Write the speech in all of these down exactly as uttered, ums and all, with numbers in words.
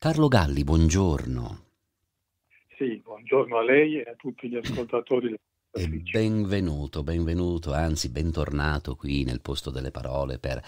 Carlo Galli, buongiorno. Sì, buongiorno a lei e a tutti gli ascoltatori e le E ascoltatrici. benvenuto, benvenuto, anzi bentornato qui nel posto delle parole per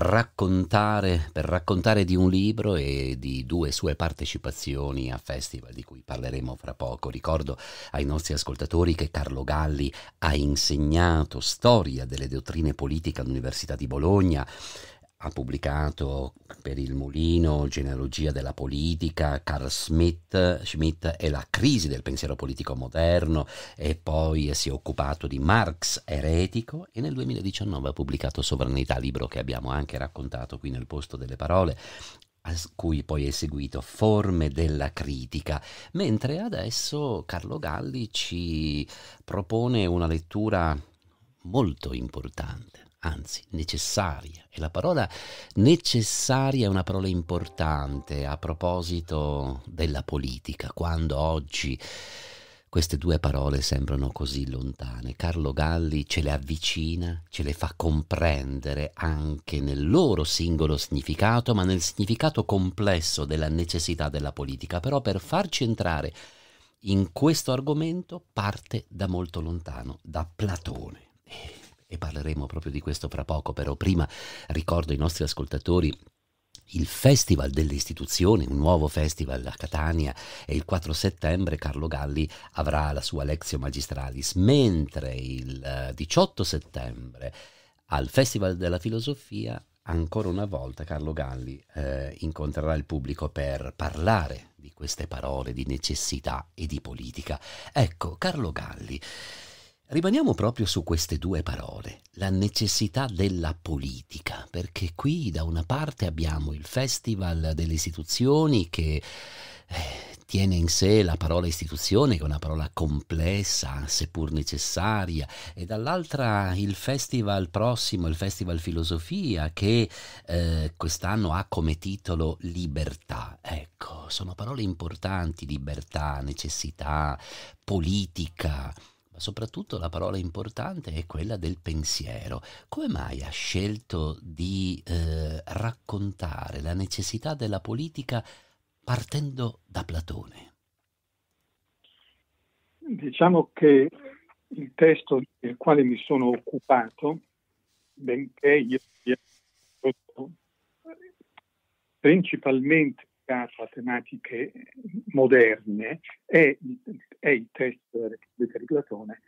raccontare, per raccontare di un libro e di due sue partecipazioni a festival di cui parleremo fra poco. Ricordo ai nostri ascoltatori che Carlo Galli ha insegnato storia delle dottrine politiche all'Università di Bologna. Ha pubblicato per il Mulino Genealogia della politica, Carl Schmitt, Schmitt e la crisi del pensiero politico moderno, e poi si è occupato di Marx eretico, e nel duemiladiciannove ha pubblicato Sovranità, libro che abbiamo anche raccontato qui nel posto delle parole, a cui poi è seguito Forme della critica, mentre adesso Carlo Galli ci propone una lettura molto importante, anzi necessaria. E la parola necessaria è una parola importante a proposito della politica, quando oggi queste due parole sembrano così lontane. Carlo Galli ce le avvicina, ce le fa comprendere anche nel loro singolo significato, ma nel significato complesso della necessità della politica. Però per farci entrare in questo argomento parte da molto lontano, da Platone. E e parleremo proprio di questo fra poco, però prima ricordo ai nostri ascoltatori il Festival delle Istituzioni, un nuovo festival a Catania, e il quattro settembre Carlo Galli avrà la sua Lectio Magistralis, mentre il eh, diciotto settembre al Festival della Filosofia ancora una volta Carlo Galli eh, incontrerà il pubblico per parlare di queste parole di necessità e di politica. Ecco, Carlo Galli, rimaniamo proprio su queste due parole, la necessità della politica, perché qui da una parte abbiamo il Festival delle Istituzioni che eh, tiene in sé la parola istituzione, che è una parola complessa, seppur necessaria, e dall'altra il festival prossimo, il Festival Filosofia, che eh, quest'anno ha come titolo Libertà. Ecco, sono parole importanti: libertà, necessità, politica. Ma soprattutto la parola importante è quella del pensiero. Come mai ha scelto di eh, raccontare la necessità della politica partendo da Platone? Diciamo che il testo del quale mi sono occupato, benché io sia principalmente legato a tematiche moderne, è, è il testo della Repubblica di Platone,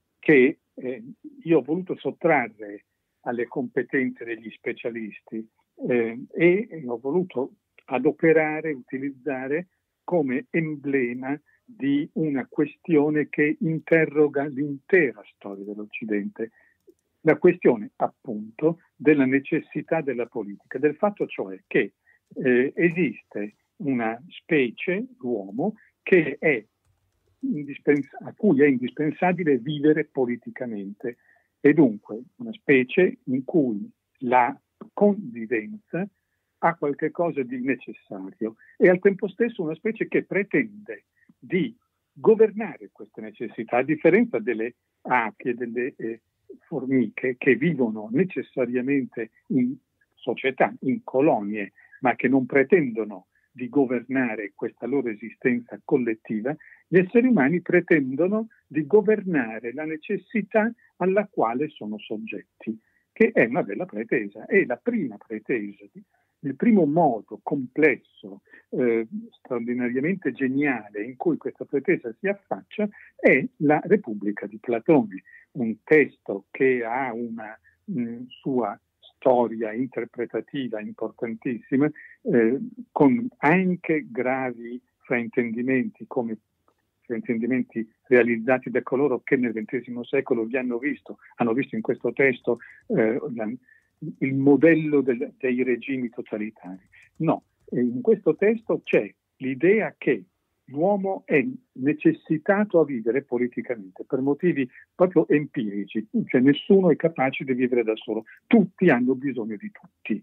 che eh, io ho voluto sottrarre alle competenze degli specialisti eh, e ho voluto adoperare, utilizzare come emblema di una questione che interroga l'intera storia dell'Occidente, la questione appunto della necessità della politica, del fatto cioè che eh, esiste una specie, l'uomo, che è indispens- a cui è indispensabile vivere politicamente, e dunque una specie in cui la convivenza ha qualche cosa di necessario, e al tempo stesso una specie che pretende di governare queste necessità, a differenza delle api e delle eh, formiche che vivono necessariamente in società, in colonie, ma che non pretendono di governare questa loro esistenza collettiva. Gli esseri umani pretendono di governare la necessità alla quale sono soggetti, che è una bella pretesa. E la prima pretesa, il primo modo complesso, eh, straordinariamente geniale in cui questa pretesa si affaccia è la Repubblica di Platone, un testo che ha una mh, sua storia interpretativa importantissima, eh, con anche gravi fraintendimenti, come fraintendimenti realizzati da coloro che nel ventesimo secolo vi hanno visto, hanno visto in questo testo eh, la, il modello del, dei regimi totalitari. No, in questo testo c'è l'idea che l'uomo è necessitato a vivere politicamente per motivi proprio empirici, cioè nessuno è capace di vivere da solo, tutti hanno bisogno di tutti.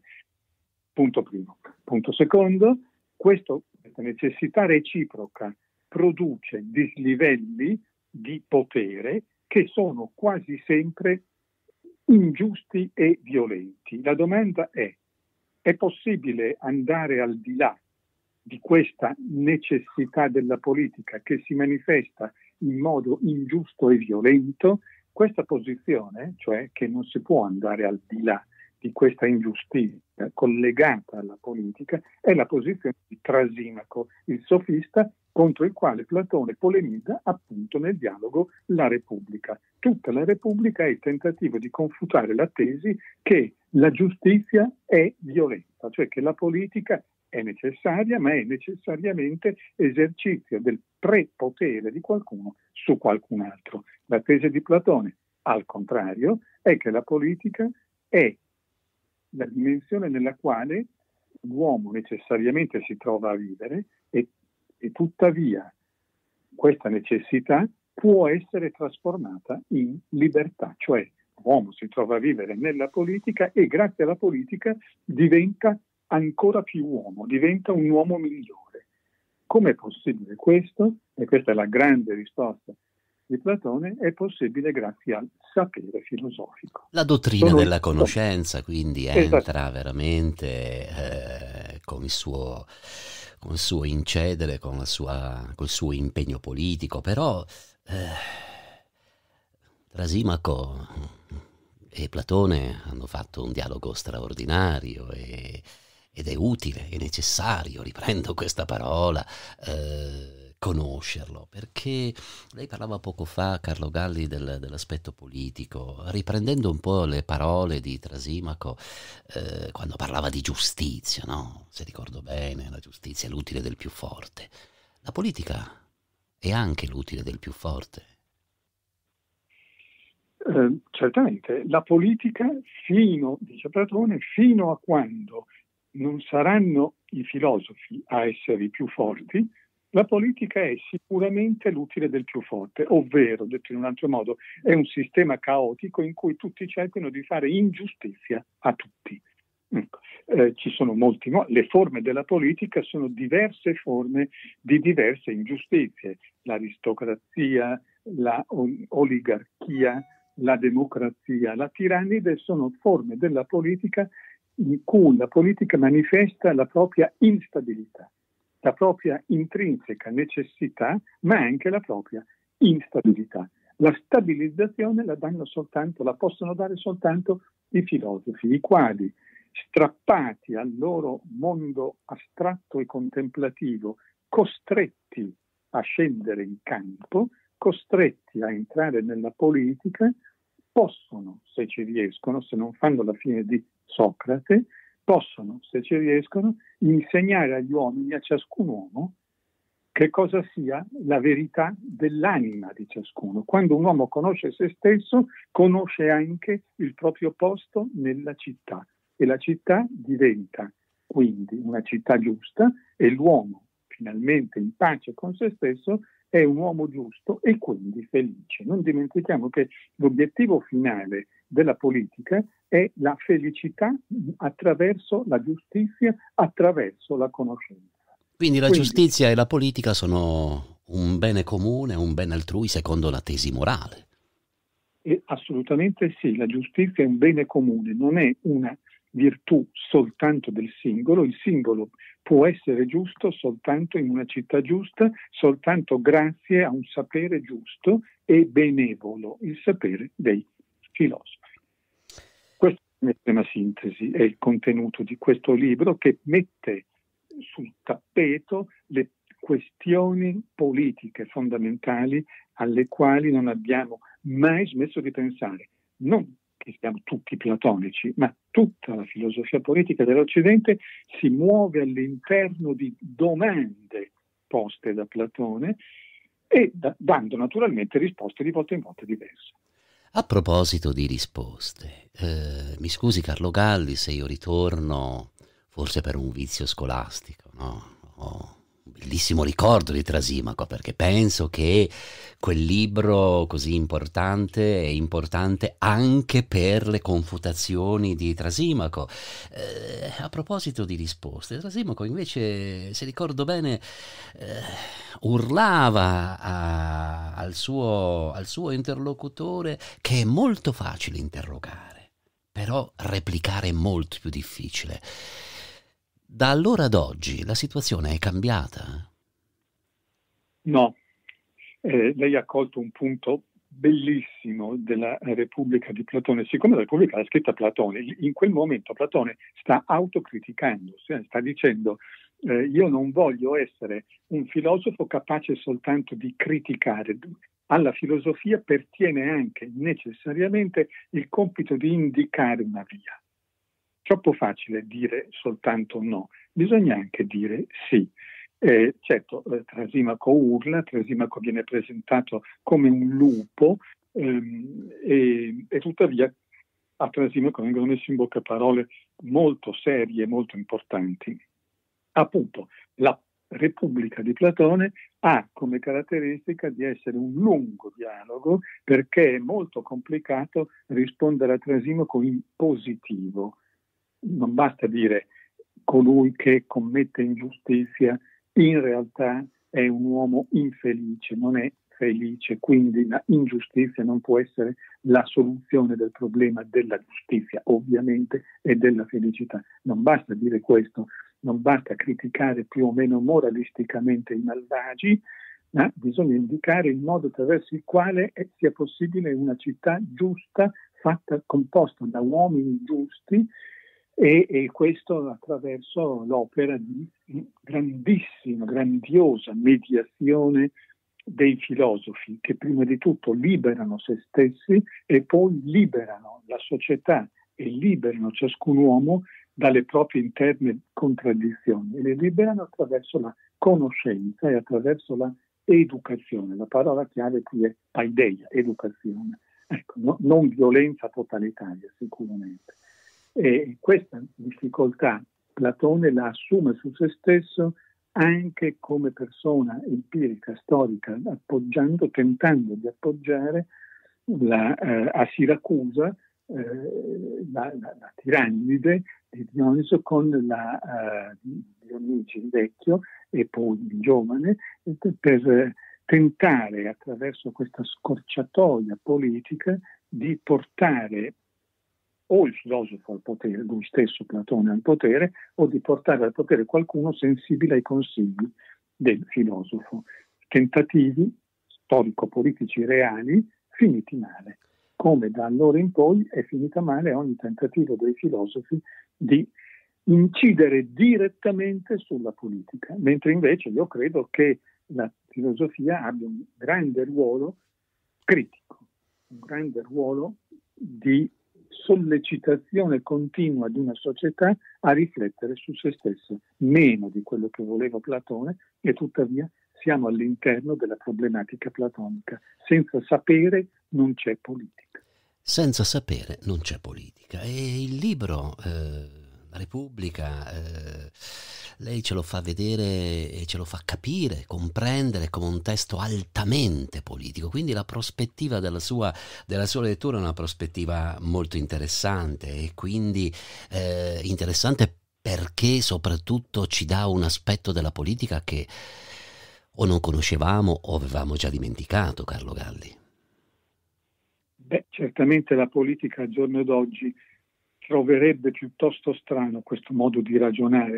Punto primo. Punto secondo, questo, questa necessità reciproca produce dislivelli di potere che sono quasi sempre ingiusti e violenti. La domanda è: è possibile andare al di là di questa necessità della politica che si manifesta in modo ingiusto e violento, questa posizione, cioè che non si può andare al di là di questa ingiustizia collegata alla politica, è la posizione di Trasimaco, il sofista contro il quale Platone polemizza appunto nel dialogo La Repubblica. Tutta la Repubblica è il tentativo di confutare la tesi che la giustizia è violenza, cioè che la politica è necessaria, ma è necessariamente esercizio del prepotere di qualcuno su qualcun altro. La tesi di Platone, al contrario, è che la politica è la dimensione nella quale l'uomo necessariamente si trova a vivere e, e tuttavia questa necessità può essere trasformata in libertà, cioè l'uomo si trova a vivere nella politica e grazie alla politica diventa ancora più uomo, diventa un uomo migliore. Com'è possibile questo? E questa è la grande risposta di Platone, è possibile grazie al sapere filosofico. La dottrina Sono della conoscenza quindi esatto. entra veramente eh, con il suo con il suo incedere, con la sua, col suo impegno politico, però eh, Trasimaco e Platone hanno fatto un dialogo straordinario e, ed è utile, è necessario, riprendo questa parola, eh, conoscerlo, perché lei parlava poco fa, Carlo Galli, del, dell'aspetto politico, riprendendo un po' le parole di Trasimaco eh, quando parlava di giustizia, no? Se ricordo bene, la giustizia è l'utile del più forte. La politica è anche l'utile del più forte. Eh, certamente, la politica fino, dice Platone, fino a quando non saranno i filosofi a essere i più forti, la politica è sicuramente l'utile del più forte, ovvero, detto in un altro modo, è un sistema caotico in cui tutti cercano di fare ingiustizia a tutti. Ecco. Eh, ci sono molti modi, le forme della politica sono diverse forme di diverse ingiustizie, l'aristocrazia, la oligarchia, la democrazia, la tirannide sono forme della politica in cui la politica manifesta la propria instabilità, la propria intrinseca necessità, ma anche la propria instabilità. La stabilizzazione la danno soltanto, la possono dare soltanto i filosofi, i quali, strappati al loro mondo astratto e contemplativo, costretti a scendere in campo, costretti a entrare nella politica, possono, se ci riescono, se non fanno la fine di Socrate, possono, se ci riescono, insegnare agli uomini, a ciascun uomo, che cosa sia la verità dell'anima di ciascuno. Quando un uomo conosce se stesso, conosce anche il proprio posto nella città e la città diventa quindi una città giusta e l'uomo, finalmente in pace con se stesso, è un uomo giusto e quindi felice. Non dimentichiamo che l'obiettivo finale della politica è la felicità attraverso la giustizia, attraverso la conoscenza. Quindi la Quindi, giustizia e la politica sono un bene comune, un bene altrui secondo la tesi morale. E assolutamente sì, la giustizia è un bene comune, non è una virtù soltanto del singolo, il singolo può essere giusto soltanto in una città giusta, soltanto grazie a un sapere giusto e benevolo, il sapere dei filosofi. Questa è l'estrema sintesi, è il contenuto di questo libro che mette sul tappeto le questioni politiche fondamentali alle quali non abbiamo mai smesso di pensare. Non che siamo tutti platonici, ma tutta la filosofia politica dell'Occidente si muove all'interno di domande poste da Platone e da, dando naturalmente risposte di volta in volta diverse. A proposito di risposte, eh, mi scusi Carlo Galli se io ritorno forse per un vizio scolastico, no? Ho un bellissimo ricordo di Trasimaco perché penso che quel libro così importante è importante anche per le confutazioni di Trasimaco. Eh, a proposito di risposte, Trasimaco invece, se ricordo bene, eh, urlava a, al, suo, al suo interlocutore che è molto facile interrogare, però replicare è molto più difficile. Da allora ad oggi la situazione è cambiata? No, eh, lei ha colto un punto bellissimo della Repubblica di Platone. Siccome la Repubblica l'ha scritta Platone, in quel momento Platone sta autocriticando, cioè sta dicendo eh, io non voglio essere un filosofo capace soltanto di criticare. Alla filosofia pertiene anche necessariamente il compito di indicare una via. Troppo facile dire soltanto no, bisogna anche dire sì. Eh, certo, eh, Trasimaco urla, Trasimaco viene presentato come un lupo ehm, e, e tuttavia a Trasimaco vengono messe in bocca parole molto serie, molto importanti. Appunto, la Repubblica di Platone ha come caratteristica di essere un lungo dialogo perché è molto complicato rispondere a Trasimaco in positivo. Non basta dire colui che commette ingiustizia in realtà è un uomo infelice, non è felice, quindi la ingiustizia non può essere la soluzione del problema della giustizia, ovviamente, e della felicità. Non basta dire questo, non basta criticare più o meno moralisticamente i malvagi, ma bisogna indicare il modo attraverso il quale sia possibile una città giusta, fatta, composta da uomini giusti, E, e questo attraverso l'opera di grandissima, grandiosa mediazione dei filosofi che prima di tutto liberano se stessi e poi liberano la società e liberano ciascun uomo dalle proprie interne contraddizioni e le liberano attraverso la conoscenza e attraverso la educazione. La parola chiave qui è paideia, educazione. Ecco, no, non violenza totalitaria sicuramente. E questa difficoltà Platone la assume su se stesso anche come persona empirica, storica, appoggiando, tentando di appoggiare la, eh, a Siracusa eh, la, la, la tirannide di Dioniso con la uh, Dionigi il vecchio e poi il giovane per eh, tentare attraverso questa scorciatoia politica di portare o il filosofo al potere, lui stesso Platone al potere, o di portare al potere qualcuno sensibile ai consigli del filosofo. Tentativi storico-politici reali finiti male, come da allora in poi è finita male ogni tentativo dei filosofi di incidere direttamente sulla politica, mentre invece io credo che la filosofia abbia un grande ruolo critico, un grande ruolo di sollecitazione continua di una società a riflettere su se stessa, meno di quello che voleva Platone, e tuttavia siamo all'interno della problematica platonica. Senza sapere non c'è politica. Senza sapere non c'è politica. E il libro, eh, La Repubblica, eh, lei ce lo fa vedere e ce lo fa capire, comprendere come un testo altamente politico. Quindi la prospettiva della sua, della sua lettura è una prospettiva molto interessante e quindi eh, interessante perché soprattutto ci dà un aspetto della politica che o non conoscevamo o avevamo già dimenticato, Carlo Galli. Beh, certamente la politica al giorno d'oggi troverebbe piuttosto strano questo modo di ragionare.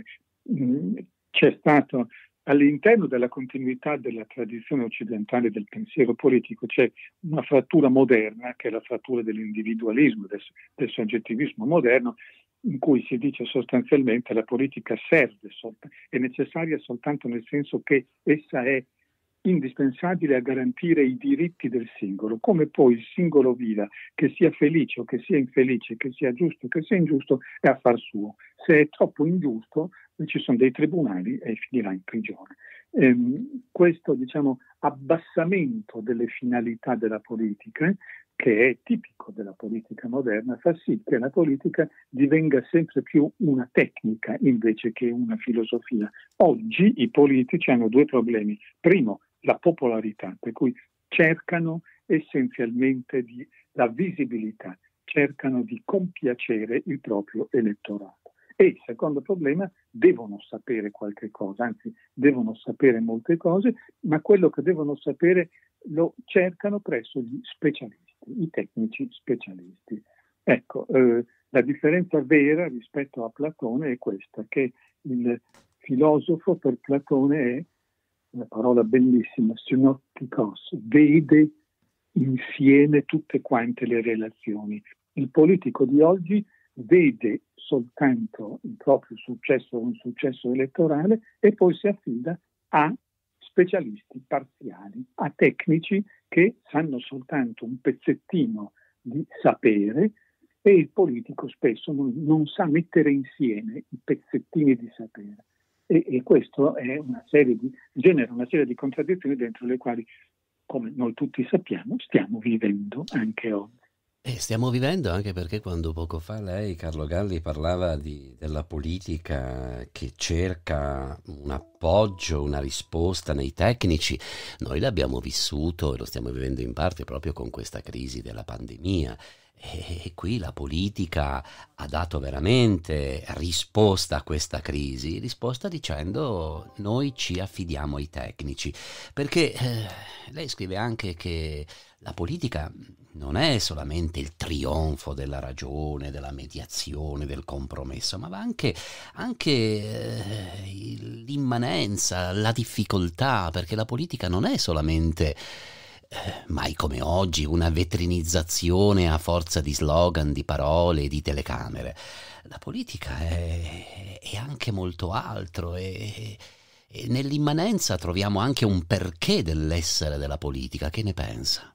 C'è stato all'interno della continuità della tradizione occidentale del pensiero politico c'è una frattura moderna che è la frattura dell'individualismo, del, del soggettivismo moderno, in cui si dice sostanzialmente la politica serve, è necessaria soltanto nel senso che essa è indispensabile a garantire i diritti del singolo, come poi il singolo viva, che sia felice o che sia infelice, che sia giusto o che sia ingiusto, è affar suo. Se è troppo ingiusto, ci sono dei tribunali e finirà in prigione. Ehm, questo, diciamo, abbassamento delle finalità della politica, che è tipico della politica moderna, fa sì che la politica divenga sempre più una tecnica invece che una filosofia. Oggi i politici hanno due problemi. Primo, la popolarità, per cui cercano essenzialmente di, la visibilità, cercano di compiacere il proprio elettorato. E il secondo problema, devono sapere qualche cosa, anzi devono sapere molte cose, ma quello che devono sapere lo cercano presso gli specialisti, i tecnici specialisti. Ecco, eh, la differenza vera rispetto a Platone è questa, che Il filosofo per Platone è una parola bellissima, synoptikos, vede insieme tutte quante le relazioni. Il politico di oggi vede soltanto il proprio successo o un successo elettorale e poi si affida a specialisti parziali, a tecnici che sanno soltanto un pezzettino di sapere, e il politico spesso non, non sa mettere insieme i pezzettini di sapere. E, e questo è una serie di, genera una serie di contraddizioni dentro le quali, come noi tutti sappiamo, stiamo vivendo anche oggi. E stiamo vivendo anche perché quando poco fa lei, Carlo Galli, parlava di, della politica che cerca un appoggio, una risposta nei tecnici, noi l'abbiamo vissuto e lo stiamo vivendo in parte proprio con questa crisi della pandemia. E qui la politica ha dato veramente risposta a questa crisi, risposta dicendo noi ci affidiamo ai tecnici, perché eh, lei scrive anche che la politica non è solamente il trionfo della ragione, della mediazione, del compromesso, ma va anche, anche eh, l'immanenza, la difficoltà, perché la politica non è solamente eh, mai come oggi una vetrinizzazione a forza di slogan, di parole, di telecamere. La politica è, è anche molto altro e, e nell'immanenza troviamo anche un perché dell'essere della politica. Che ne pensa?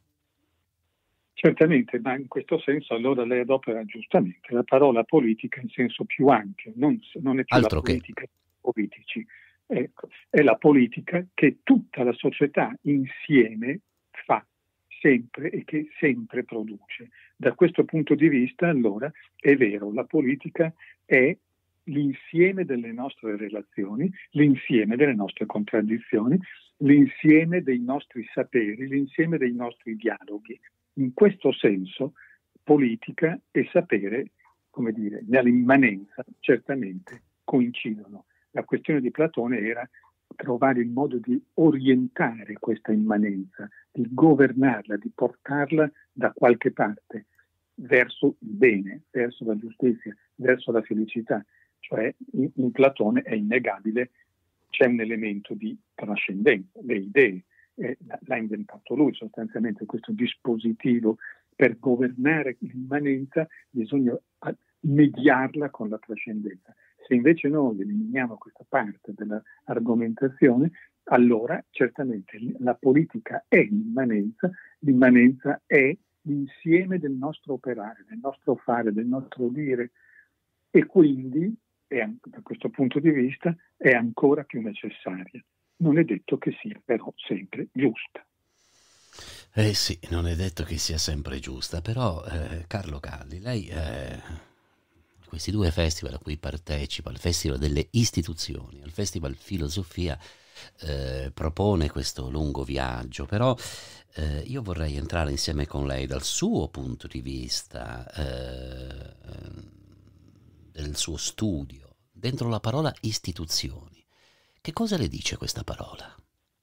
Certamente, ma in questo senso allora lei adopera giustamente la parola politica in senso più ampio, non, non è più Altro la che. politica dei politici, ecco, è la politica che tutta la società insieme fa sempre e che sempre produce. Da questo punto di vista, allora, è vero, la politica è l'insieme delle nostre relazioni, l'insieme delle nostre contraddizioni, l'insieme dei nostri saperi, l'insieme dei nostri dialoghi. In questo senso, politica e sapere, come dire, nell'immanenza certamente coincidono. La questione di Platone era trovare il modo di orientare questa immanenza, di governarla, di portarla da qualche parte verso il bene, verso la giustizia, verso la felicità. Cioè in, in Platone è innegabile, c'è un elemento di trascendenza, le idee. Eh, l'ha inventato lui sostanzialmente questo dispositivo per governare l'immanenza, bisogna mediarla con la trascendenza. Se invece noi eliminiamo questa parte dell'argomentazione, allora certamente la politica è l'immanenza, l'immanenza è l'insieme del nostro operare, del nostro fare, del nostro dire, e quindi è, da questo punto di vista è ancora più necessaria. Non è detto che sia però sempre giusta. Eh sì, non è detto che sia sempre giusta, però eh, Carlo Galli, lei eh, questi due festival a cui partecipa, il Festival delle Istituzioni, il Festival Filosofia, eh, propone questo lungo viaggio, però eh, io vorrei entrare insieme con lei dal suo punto di vista, eh, del suo studio, dentro la parola istituzioni. Che cosa le dice questa parola?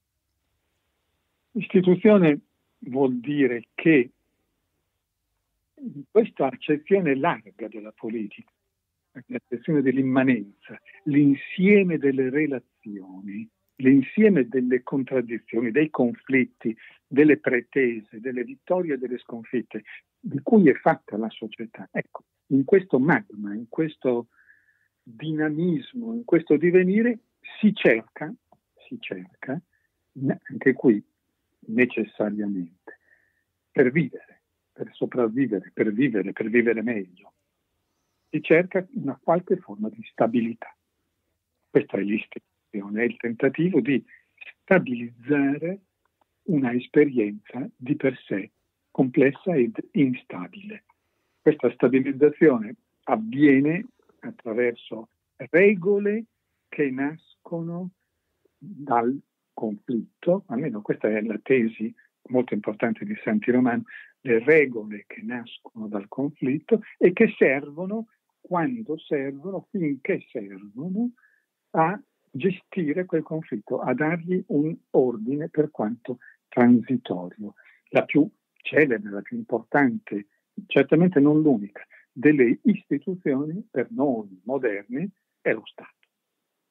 Istituzione vuol dire che in questa accezione larga della politica, l'accezione dell'immanenza, l'insieme delle relazioni, l'insieme delle contraddizioni, dei conflitti, delle pretese, delle vittorie e delle sconfitte, di cui è fatta la società. Ecco, in questo magma, in questo dinamismo, in questo divenire, si cerca, si cerca, anche qui necessariamente, per vivere, per sopravvivere, per vivere, per vivere meglio, si cerca una qualche forma di stabilità. Questa è l'istituzione, è il tentativo di stabilizzare una esperienza di per sé complessa ed instabile. Questa stabilizzazione avviene attraverso regole che nascono dal conflitto, almeno questa è la tesi molto importante di Santi Romano, le regole che nascono dal conflitto e che servono, quando servono, finché servono, a gestire quel conflitto, a dargli un ordine per quanto transitorio. La più celebre, la più importante, certamente non l'unica, delle istituzioni per noi moderni è lo Stato.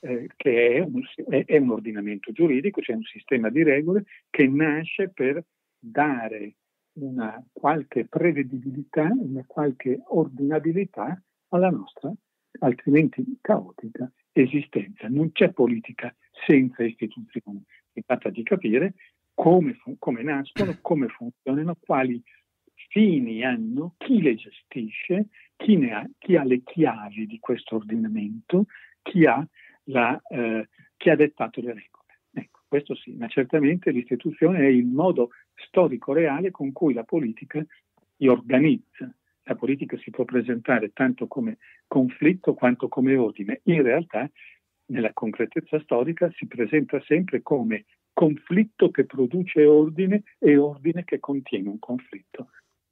eh, che è un, è, è un ordinamento giuridico, cioè un sistema di regole che nasce per dare una qualche prevedibilità, una qualche ordinabilità alla nostra, altrimenti caotica, esistenza. Non c'è politica senza istituzioni. Si tratta di capire come, fu- come nascono, come funzionano, quali fini hanno, chi le gestisce, chi, ne ha, chi ha le chiavi di questo ordinamento, chi ha, la, eh, chi ha dettato le regole. Ecco, questo sì, ma certamente l'istituzione è il modo storico reale con cui la politica si organizza. La politica si può presentare tanto come conflitto quanto come ordine. In realtà, nella concretezza storica, si presenta sempre come conflitto che produce ordine e ordine che contiene un conflitto.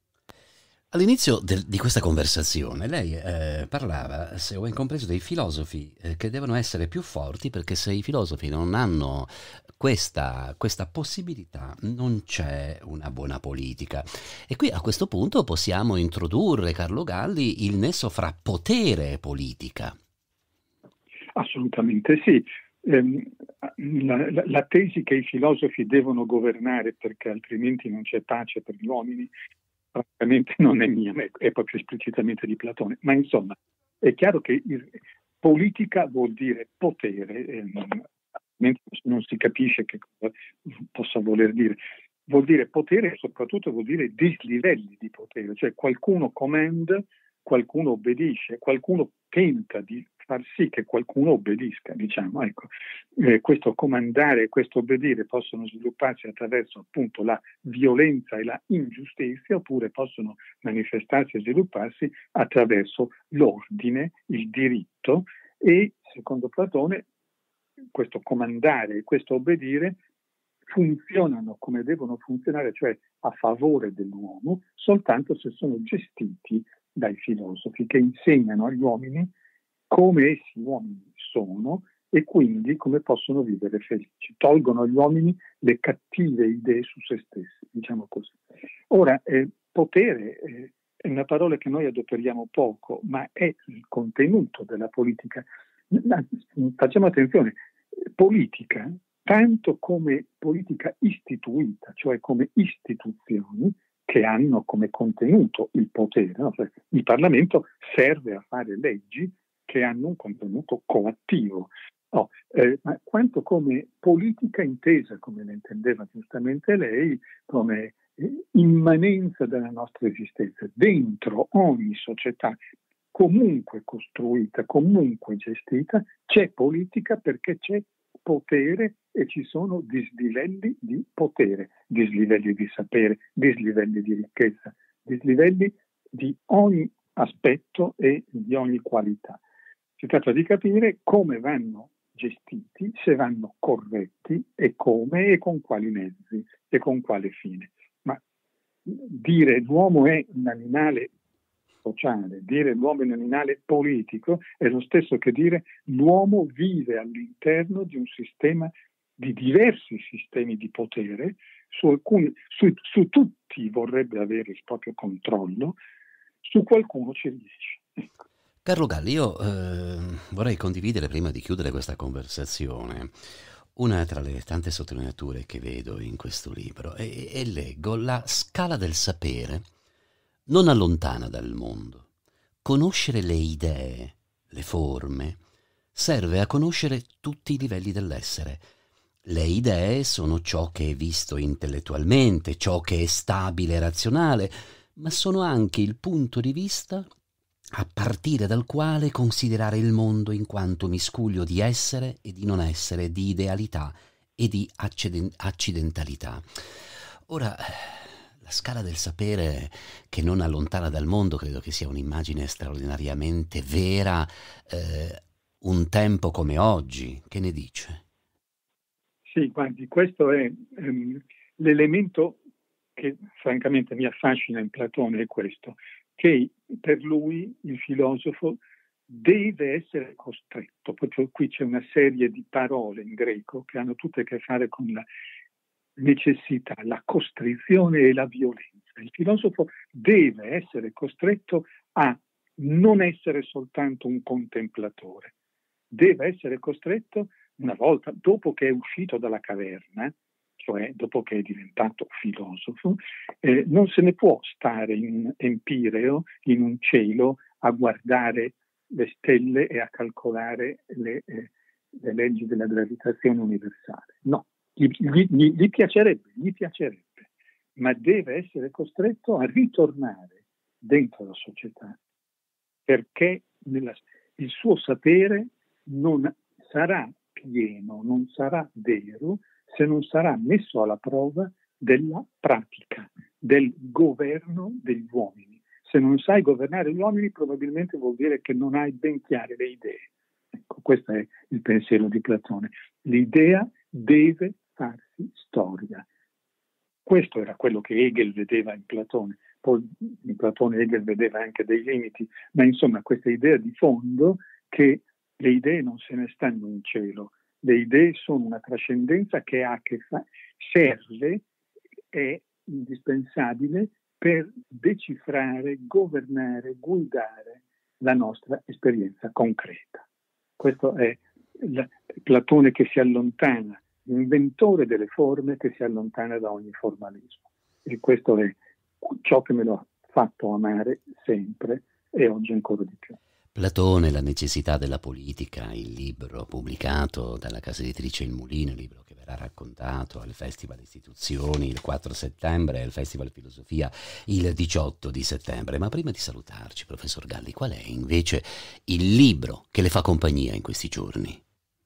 All'inizio del- di questa conversazione lei eh, parlava, se ho ben compreso, dei filosofi eh, che devono essere più forti, perché se i filosofi non hanno questa, questa possibilità non c'è una buona politica. E qui a questo punto possiamo introdurre, Carlo Galli, il nesso fra potere e politica. Assolutamente sì. Ehm, la, la, la tesi che i filosofi devono governare perché altrimenti non c'è pace per gli uomini, francamente non è mia, è proprio esplicitamente di Platone. Ma insomma, è chiaro che il, politica vuol dire potere, eh, non, non si capisce che cosa possa voler dire. Vuol dire potere e soprattutto vuol dire dislivelli di potere, cioè qualcuno comanda, qualcuno obbedisce, qualcuno tenta di far sì che qualcuno obbedisca, diciamo, ecco. Eh, questo comandare e questo obbedire possono svilupparsi attraverso appunto la violenza e la ingiustizia, oppure possono manifestarsi e svilupparsi attraverso l'ordine, il diritto, e secondo Platone questo comandare e questo obbedire funzionano come devono funzionare, cioè a favore dell'uomo, soltanto se sono gestiti dai filosofi che insegnano agli uomini come essi uomini sono e quindi come possono vivere felici. Tolgono agli uomini le cattive idee su se stessi, diciamo così. Ora, eh, potere eh, è una parola che noi adoperiamo poco, ma è il contenuto della politica. Facciamo attenzione, politica, tanto come politica istituita, cioè come istituzioni che hanno come contenuto il potere, no? Cioè, il Parlamento serve a fare leggi che hanno un contenuto coattivo, no, eh, ma quanto come politica intesa, come la intendeva giustamente lei, come eh, immanenza della nostra esistenza, dentro ogni società comunque costruita, comunque gestita, c'è politica perché c'è potere e ci sono dislivelli di potere, dislivelli di sapere, dislivelli di ricchezza, dislivelli di ogni aspetto e di ogni qualità. Si tratta di capire come vanno gestiti, se vanno corretti e come e con quali mezzi e con quale fine. Ma dire l'uomo è un animale sociale, dire l'uomo è un animale politico è lo stesso che dire l'uomo vive all'interno di un sistema, di diversi sistemi di potere, su, alcuni, su, su tutti vorrebbe avere il proprio controllo, su qualcuno ci riesce. Ecco. Carlo Galli, io eh, vorrei condividere, prima di chiudere questa conversazione, una tra le tante sottolineature che vedo in questo libro, e, e leggo: la scala del sapere non allontana dal mondo. Conoscere le idee, le forme, serve a conoscere tutti i livelli dell'essere. Le idee sono ciò che è visto intellettualmente, ciò che è stabile e razionale, ma sono anche il punto di vista a partire dal quale considerare il mondo in quanto miscuglio di essere e di non essere, di idealità e di acciden- accidentalità. Ora, la scala del sapere che non allontana dal mondo credo che sia un'immagine straordinariamente vera, eh, un tempo come oggi. Che ne dice? Sì, guardi, questo è ehm, l'elemento che francamente mi affascina in Platone, è questo, che per lui il filosofo deve essere costretto. Proprio qui c'è una serie di parole in greco che hanno tutte a che fare con la necessità, la costrizione e la violenza. Il filosofo deve essere costretto a non essere soltanto un contemplatore, deve essere costretto, una volta, dopo che è uscito dalla caverna, cioè dopo che è diventato filosofo, eh, non se ne può stare in empireo, in un cielo, a guardare le stelle e a calcolare le, eh, le leggi della gravitazione universale. No, gli, gli, gli piacerebbe, gli piacerebbe, ma deve essere costretto a ritornare dentro la società, perché nella, il suo sapere non sarà pieno, non sarà vero, se non sarà messo alla prova della pratica, del governo degli uomini. Se non sai governare gli uomini, probabilmente vuol dire che non hai ben chiare le idee. Ecco, questo è il pensiero di Platone. L'idea deve farsi storia. Questo era quello che Hegel vedeva in Platone. Poi in Platone Hegel vedeva anche dei limiti, ma insomma questa idea di fondo che le idee non se ne stanno in cielo, le idee sono una trascendenza che ha che fare, serve, è indispensabile per decifrare, governare, guidare la nostra esperienza concreta. Questo è il Platone che si allontana, l'inventore delle forme che si allontana da ogni formalismo. E questo è ciò che me lo ha fatto amare sempre e oggi ancora di più. Platone, la necessità della politica, il libro pubblicato dalla casa editrice Il Mulino, il libro che verrà raccontato al Festival Istituzioni il quattro settembre e al Festival Filosofia il diciotto di settembre. Ma prima di salutarci, professor Galli, qual è invece il libro che le fa compagnia in questi giorni?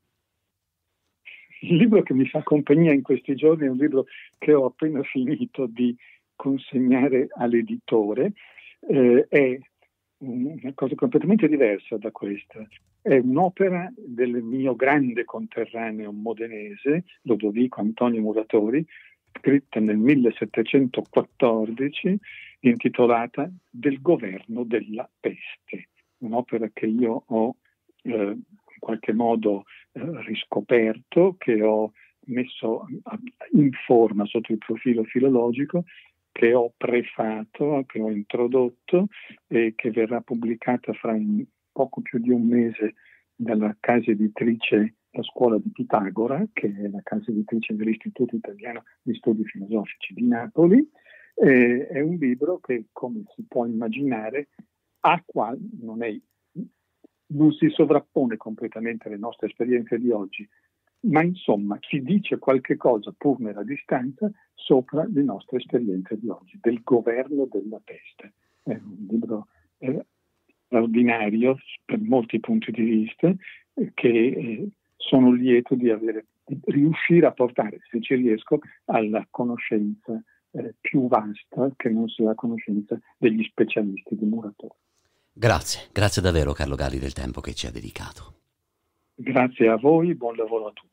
Il libro che mi fa compagnia in questi giorni è un libro che ho appena finito di consegnare all'editore, eh, è una cosa completamente diversa da questa. È un'opera del mio grande conterraneo modenese, Lodovico Antonio Muratori, scritta nel millesettecentoquattordici, intitolata Del governo della peste. Un'opera che io ho eh, in qualche modo eh, riscoperto, che ho messo in forma sotto il profilo filologico, che ho prefato, che ho introdotto e che verrà pubblicata fra un, poco più di un mese dalla casa editrice La Scuola di Pitagora, che è la casa editrice dell'Istituto Italiano di Studi Filosofici di Napoli. Eh, è un libro che, come si può immaginare, a qual non, è, non si sovrappone completamente alle nostre esperienze di oggi, ma insomma ci dice qualche cosa, pur nella distanza, sopra le nostre esperienze di oggi, del governo della peste. È un libro eh, straordinario per molti punti di vista, eh, che eh, sono lieto di, avere, di riuscire a portare, se ci riesco, alla conoscenza eh, più vasta che non sia la conoscenza degli specialisti di Muratori. Grazie, grazie davvero Carlo Galli del tempo che ci ha dedicato. Grazie a voi, buon lavoro a tutti.